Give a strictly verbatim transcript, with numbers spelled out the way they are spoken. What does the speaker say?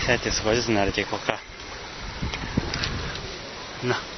そうやって少しずつ慣れていこうかな。